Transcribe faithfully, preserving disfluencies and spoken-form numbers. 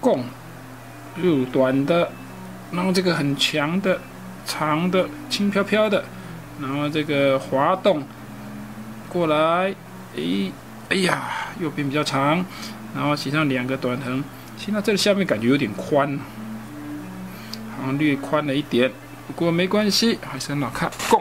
共，又短的，然后这个很强的、长的、轻飘飘的，然后这个滑动过来，诶，哎呀，右边比较长，然后骑上两个短藤，现在这个下面感觉有点宽，好像略宽了一点，不过没关系，还是很好看，够。